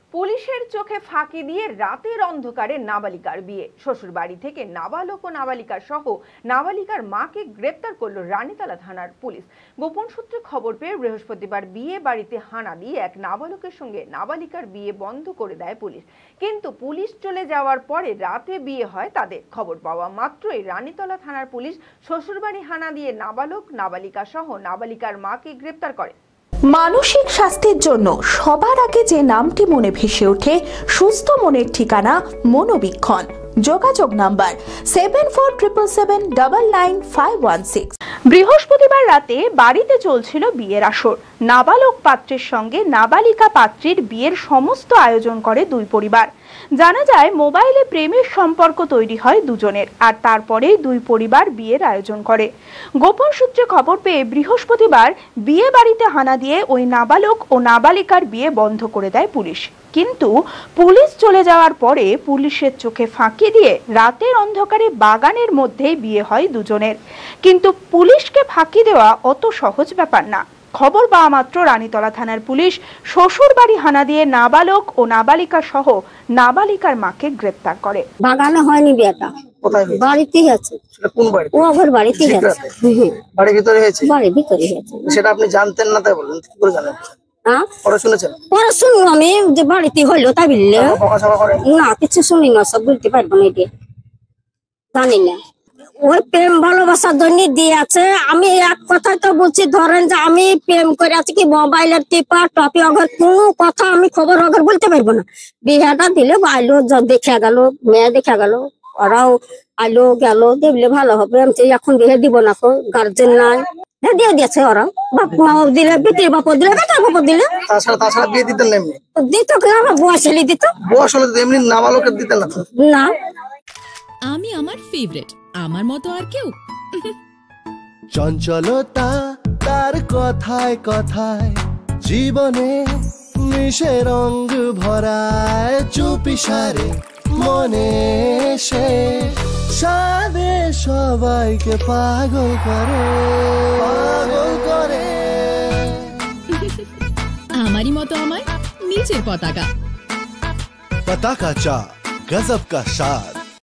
পুলিশের চোখে ফাঁকি দিয়ে রাতের অন্ধকারে নাবালিকার বিয়ে। শ্বশুর বাড়ি থেকে নাবালক ও নাবালিকা সহ নাবালিকার মাকে গ্রেপ্তার করলো রানীতলা থানার পুলিশ। গোপন সূত্রে খবর পেয়ে বৃহস্পতিবার বিয়ে বাড়িতে হানা দিয়ে এক নাবালকের সঙ্গে নাবালিকার বিয়ে বন্ধ করে দেয় পুলিশ। কিন্তু পুলিশ চলে যাওয়ার পরে রাতে বিয়ে হয় তাদের। খবর পাওয়া মাত্রই রানীতলা থানার পুলিশ শ্বশুরবাড়ি হানা দিয়ে নাবালক নাবালিকা সহ নাবালিকার মাকে গ্রেপ্তার করে। মানসিক স্বাস্থ্যের জন্য সবার আগে যে নামটি মনে ভেসে ওঠে সুস্থ মনের ঠিকানা মনোবীক্ষণ। যোগাযোগ নাম্বার 7477799516। বৃহস্পতিবার রাতে বাড়িতে চলছিল বিয়ের আসর। নাবালক পাত্রের সঙ্গে নাবালিকা পাত্রীর বিয়ের সমস্ত আয়োজন করে দুই পরিবার। জানা যায় মোবাইলে প্রেমের সম্পর্ক তৈরি হয় দুজনের, আর তারপরেই দুই পরিবার বিয়ের আয়োজন করে। গোপন সূত্রে খবর পেয়ে বৃহস্পতিবার বিয়ে বাড়িতে হানা দিয়ে ওই নাবালক ও নাবালিকার বিয়ে বন্ধ করে দেয় পুলিশ। কিন্তু পুলিশ চলে যাওয়ার পরে পুলিশের চোখে ফাঁকি দিয়ে রাতের অন্ধকারে বাগানের মধ্যেই বিয়ে হয় দুজনের। কিন্তু পুলিশকে ফাঁকি দেওয়া অত সহজ ব্যাপার না। খবর পাওয়া মাত্র রানীতলা থানার পুলিশ শ্বশুর বাড়ি হানা দিয়ে নাবালক ও নাবালিকা সহ নাবালিকার মাকে গ্রেপ্তার করে। বাগানে হয়নি বিয়েটা, বাড়িতেই আছে। কোন বাড়ি? ও আমার বাড়িতেই আছে। বাড়ির ভিতরে হয়েছে? বাড়ির ভিতরে হয়েছে। সেটা আপনি জানতেন না, তাই বললেন? কি করে জানেন? পরে শুনেছেন? পরে শুনলাম আমি যে বাড়িতে হইলো, তাই বললে না কিছু শুনি না, সব বলতে পারবো না, এটা জানি না। ওই প্রেম ভালোবাসার জন্য দিয়ে আছে। আমি এক কথাই তো বলছি, ধরেন যে আমি প্রেম করে আছি কি মোবাইলের টিপা টপি অগর কোনো কথা আমি খবর অগর বলতে পারবো না। বিয়েটা দিলে আইলো, দেখা গেল, মেয়ে দেখা গেল, ওরাও আইলো গেল, দেখলে ভালো হবে। আমি এখন বিয়ে দিব না, গার্জেন নাই, দিয়ে দিয়েছে ওরা। বাপ মাও দিলে, বেটির বাপ দিলে, বেটার বাপ দিলে। তাছাড়া বিয়ে দিতেন না? এমনি দিত আমার বয়স হলে দিত। বয়স হলে এমনি নাবালকের দিতেন না? না, আমি আমার ফেভারিট, আমার মতো আর কেউ। চঞ্চলতা তার কথায় কথায় জীবনে মিশে রঙ ভরায়, চুপি সারে মনে সে সাদে সবাইকে পাগল করে, পাগল করে। আমারই মতো আমার নিজের পতাকা। पता का चा गजब का शाद।